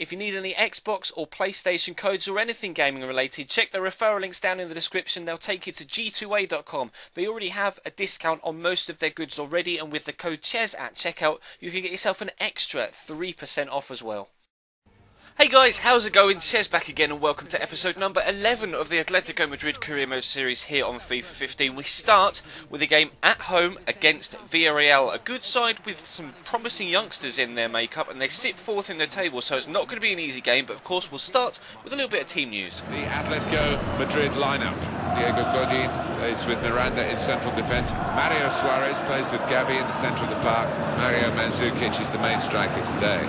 If you need any Xbox or PlayStation codes or anything gaming related, check the referral links down in the description. They'll take you to g2a.com. They already have a discount on most of their goods already, and with the code CHES at checkout, you can get yourself an extra 3% off as well. Hey guys, how's it going? Chez back again and welcome to episode number 11 of the Atletico Madrid Career Mode series here on FIFA 15. We start with a game at home against Villarreal, a good side with some promising youngsters in their makeup, and they sit fourth in the table, so it's not going to be an easy game, but of course we'll start with a little bit of team news. The Atletico Madrid lineup. Diego Godin plays with Miranda in central defence. Mario Suarez plays with Gabi in the centre of the park. Mario Mandzukic is the main striker today.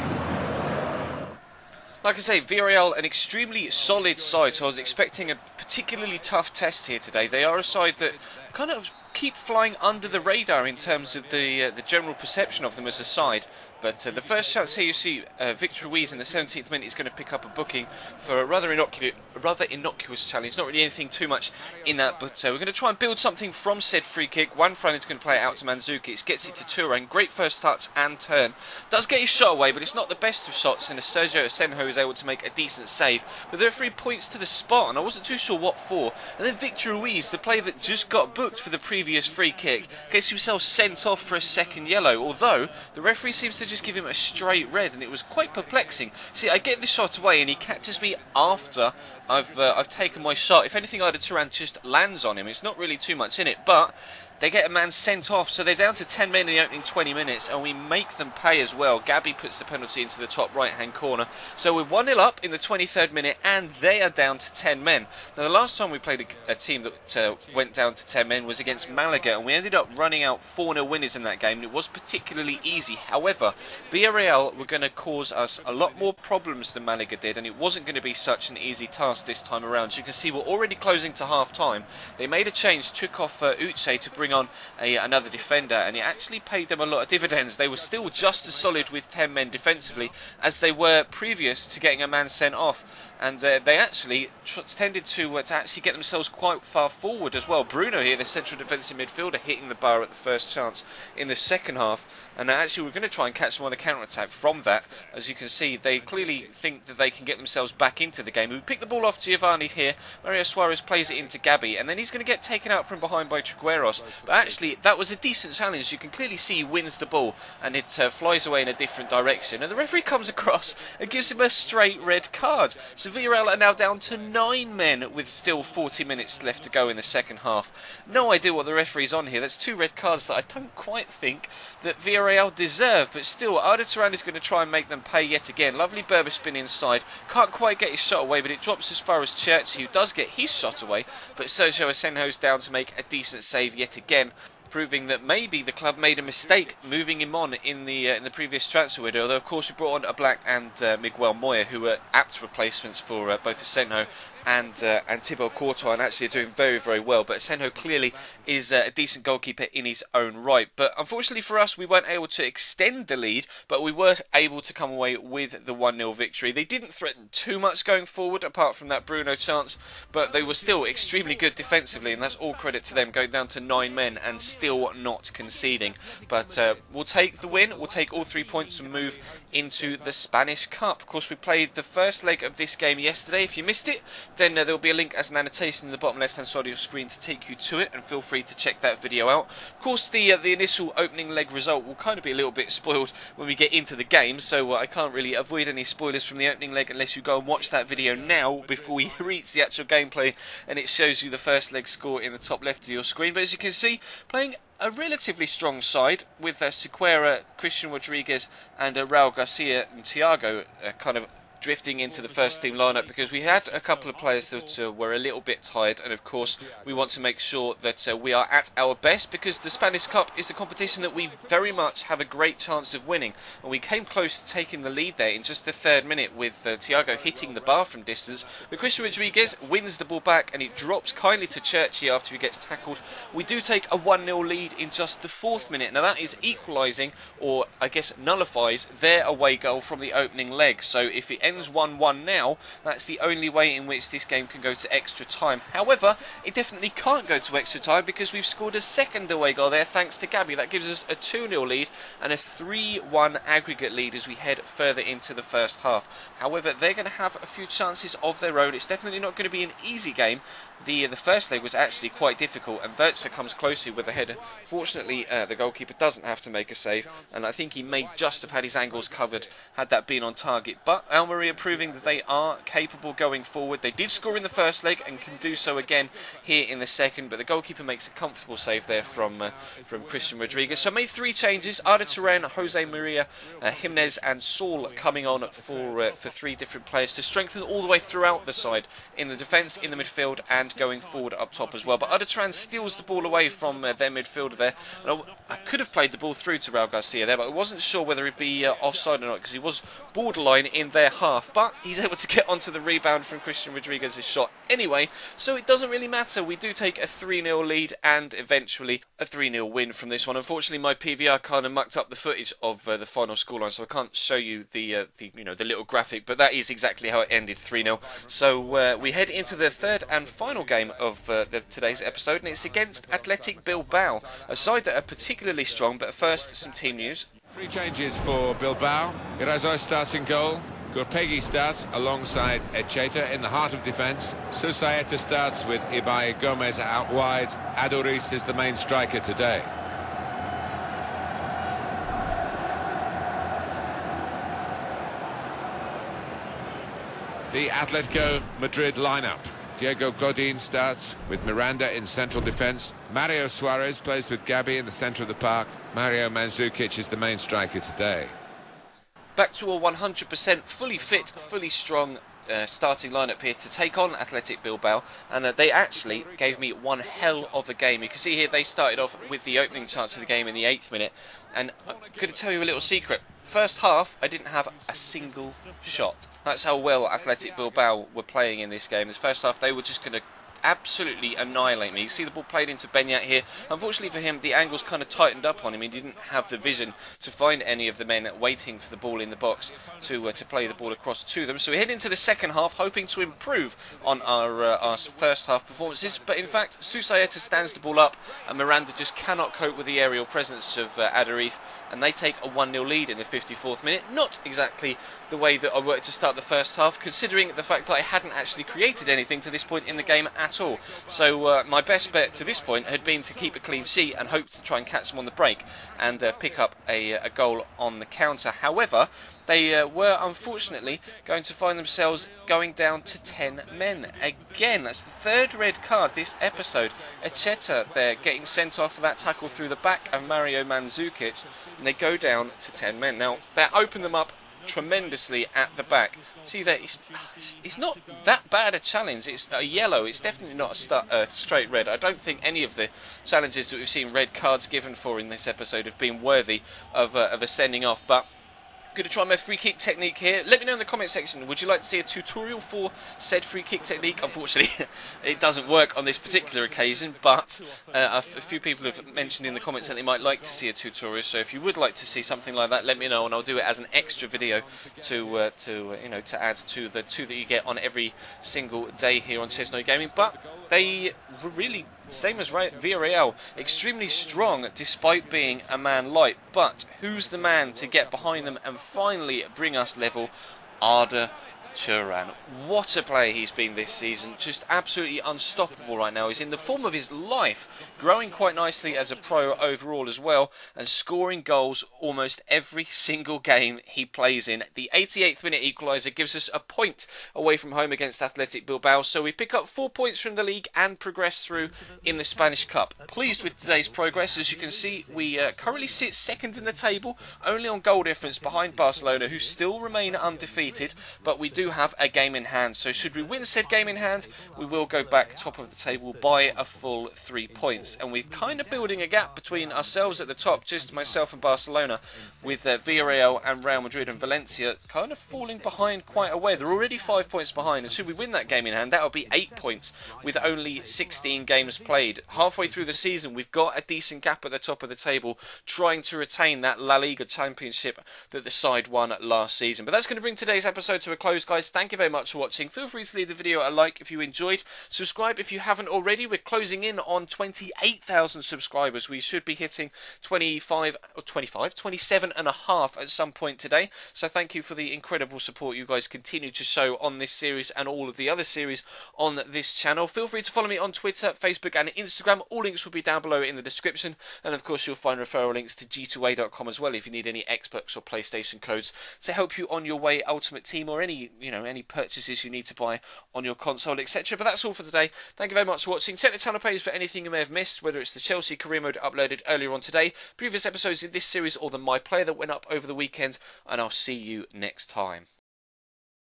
Like I say, Villarreal, an extremely solid side, so I was expecting a particularly tough test here today. They are a side that kind of keep flying under the radar in terms of the general perception of them as a side. But the first chance here you see Victor Ruiz in the 17th minute is going to pick up a booking for a rather innocuous challenge. Not really anything too much in that, but we're going to try and build something from said free kick. Juan Fran is going to play it out to Mandzukic, gets it to Turan. Great first touch and turn. Does get his shot away, but it's not the best of shots, and Sergio Asenjo is able to make a decent save. But there are 3 points to the spot, and I wasn't too sure what for. And then Victor Ruiz, the player that just got booked for the previous free kick, gets himself sent off for a second yellow, although the referee seems to just give him a straight red, and it was quite perplexing. See, I get the shot away and he catches me after I've taken my shot. If anything, either Turan just lands on him. It's not really too much in it, but they get a man sent off, so they're down to 10 men in the opening 20 minutes, and we make them pay as well. Gabi puts the penalty into the top right-hand corner. So we're 1-0 up in the 23rd minute, and they are down to 10 men. Now, the last time we played a team that went down to 10 men was against Malaga, and we ended up running out 4-0 winners in that game, and it was particularly easy. However, Villarreal were going to cause us a lot more problems than Malaga did, and it wasn't going to be such an easy task this time around. As you can see, we're already closing to half-time. They made a change, took off Uche to bring on another defender, and it actually paid them a lot of dividends. They were still just as solid with 10 men defensively as they were previous to getting a man sent off, and they actually tended to actually get themselves quite far forward as well. Bruno here, the central defensive midfielder, hitting the bar at the first chance in the second half, and actually we're going to try and catch them on the counter-attack from that. As you can see, they clearly think that they can get themselves back into the game. We pick the ball off Giovanni here. Mario Suarez plays it into Gabi, and then he's going to get taken out from behind by Trigueros. But actually, that was a decent challenge. You can clearly see he wins the ball, and it flies away in a different direction. And the referee comes across and gives him a straight red card. So Villarreal are now down to 9 men with still 40 minutes left to go in the second half. No idea what the referee's on here. That's 2 red cards that I don't quite think that Villarreal deserve, but still, Arda Turan is going to try and make them pay yet again. Lovely Berber spin inside. Can't quite get his shot away, but it drops as far as Church, who does get his shot away, but Sergio Asenjo's down to make a decent save yet again, proving that maybe the club made a mistake moving him on in the previous transfer window. Although, of course, we brought on Oblak and Miguel Moya, who were apt replacements for both Asenjo and Thibaut Courtois, and actually are doing very, very well. But Asenjo clearly is a decent goalkeeper in his own right. But unfortunately for us, we weren't able to extend the lead, but we were able to come away with the 1-0 victory. They didn't threaten too much going forward, apart from that Bruno chance, but they were still extremely good defensively, and that's all credit to them, going down to 9 men and still not conceding. But we'll take the win, we'll take all 3 points and move into the Spanish Cup. Of course, we played the first leg of this game yesterday. If you missed it, then there will be a link as an annotation in the bottom left hand side of your screen to take you to it, and feel free to check that video out. Of course, the initial opening leg result will kind of be a little bit spoiled when we get into the game, so I can't really avoid any spoilers from the opening leg unless you go and watch that video now before we reach the actual gameplay, and it shows you the first leg score in the top left of your screen. But as you can see, playing a relatively strong side with Sequeira, Christian Rodriguez and Raul Garcia and Thiago kind of drifting into the first team lineup, because we had a couple of players that were a little bit tired, and of course we want to make sure that we are at our best, because the Spanish Cup is a competition that we very much have a great chance of winning, and we came close to taking the lead there in just the 3rd minute with Thiago hitting the bar from distance, but Christian Rodriguez wins the ball back and it drops kindly to Churchy after he gets tackled. We do take a 1-0 lead in just the 4th minute. Now that is equalising, or I guess nullifies, their away goal from the opening leg, so if it ends ends 1-1 now, that's the only way in which this game can go to extra time. However, it definitely can't go to extra time because we've scored a second away goal there thanks to Gabby. That gives us a 2-0 lead and a 3-1 aggregate lead as we head further into the first half. However, they're going to have a few chances of their own. It's definitely not going to be an easy game. The first leg was actually quite difficult, and Thurs comes closely with a header. Fortunately, the goalkeeper doesn't have to make a save, and I think he may just have had his angles covered had that been on target. But Almeria proving that they are capable going forward. They did score in the first leg and can do so again here in the second, but the goalkeeper makes a comfortable save there from Christian Rodriguez. So I made 3 changes: Arda Turan, Jose Maria, Jimenez and Saul coming on for 3 different players to strengthen all the way throughout the side, in the defence, in the midfield and going forward up top as well. But Uddertran steals the ball away from their midfielder there. And I could have played the ball through to Raul Garcia there, but I wasn't sure whether he'd be offside or not because he was borderline in their half. But he's able to get onto the rebound from Christian Rodriguez's shot anyway, so it doesn't really matter. We do take a 3-0 lead and eventually a 3-0 win from this one. Unfortunately, my PVR kind of mucked up the footage of the final scoreline, so I can't show you the little graphic, but that is exactly how it ended, 3-0. So we head into the third and final game of today's episode, and it's against Athletic Bilbao, a side that are particularly strong. But first, some team news. 3 changes for Bilbao. Irazoy starts in goal. Gorpegi starts alongside Echeta in the heart of defence. Susaeta starts with Ibai Gomez out wide. Aduriz is the main striker today. The Atletico Madrid lineup. Diego Godin starts with Miranda in central defence. Mario Suarez plays with Gabi in the centre of the park. Mario Mandzukic is the main striker today. Back to a 100% fully fit, fully strong starting lineup here to take on Athletic Bilbao, and they actually gave me one hell of a game. You can see here they started off with the opening chance of the game in the 8th minute, and I'm going to tell you a little secret. First half, I didn't have a single shot. That's how well Athletic Bilbao were playing in this game. This first half, they were just going to absolutely annihilate me. You see the ball played into Benyat here. Unfortunately for him, the angles kind of tightened up on him. He didn't have the vision to find any of the men waiting for the ball in the box to play the ball across to them. So we head into the second half, hoping to improve on our first half performances. But in fact, Susaeta stands the ball up, and Miranda just cannot cope with the aerial presence of Aduriz, and they take a 1-0 lead in the 54th minute. Not exactly the way that I worked to start the first half, considering the fact that I hadn't actually created anything to this point in the game at all. So my best bet to this point had been to keep a clean sheet and hope to try and catch them on the break and pick up a goal on the counter. However, they were unfortunately going to find themselves going down to 10 men. Again, that's the 3rd red card this episode. Echeta there getting sent off for that tackle through the back of Mario Mandzukic, and they go down to 10 men. Now, that opened them up tremendously at the back. See that it's not that bad a challenge. It's a yellow. It's definitely not a straight red. I don't think any of the challenges that we've seen red cards given for in this episode have been worthy of a sending off. But I'm going to try my free kick technique here. Let me know in the comment section, would you like to see a tutorial for said free kick technique? Unfortunately, it doesn't work on this particular occasion, but a few people have mentioned in the comments that they might like to see a tutorial. So if you would like to see something like that, let me know, and I'll do it as an extra video to add to the 2 that you get on every single day here on Chesno Gaming. But they were really, same as Villarreal, extremely strong despite being a man light. But who's the man to get behind them and finally bring us level? Arda Turan. What a player he's been this season. Just absolutely unstoppable right now. He's in the form of his life, growing quite nicely as a pro overall as well, and scoring goals almost every single game he plays in. The 88th minute equaliser gives us a point away from home against Athletic Bilbao, so we pick up 4 points from the league and progress through in the Spanish Cup. Pleased with today's progress. As you can see, we currently sit 2nd in the table, only on goal difference behind Barcelona, who still remain undefeated, but we do do have a game in hand. So should we win said game in hand, we will go back top of the table by a full 3 points. And we're kind of building a gap between ourselves at the top, just myself and Barcelona, with Villarreal and Real Madrid and Valencia kind of falling behind quite a way. They're already 5 points behind, and should we win that game in hand, that would be 8 points with only 16 games played. Halfway through the season, we've got a decent gap at the top of the table, trying to retain that La Liga championship that the side won last season. But that's going to bring today's episode to a close, guys. Thank you very much for watching. Feel free to leave the video a like if you enjoyed. Subscribe if you haven't already. We're closing in on 28,000 subscribers. We should be hitting 27 and a half at some point today. So thank you for the incredible support you guys continue to show on this series and all of the other series on this channel. Feel free to follow me on Twitter, Facebook and Instagram. All links will be down below in the description, and of course you'll find referral links to g2a.com as well if you need any Xbox or PlayStation codes to help you on your way Ultimate Team, or any purchases you need to buy on your console, etc. But that's all for today. Thank you very much for watching. Check the channel page for anything you may have missed, whether it's the Chelsea career mode uploaded earlier on today, previous episodes in this series, or the My Player that went up over the weekend, and I'll see you next time.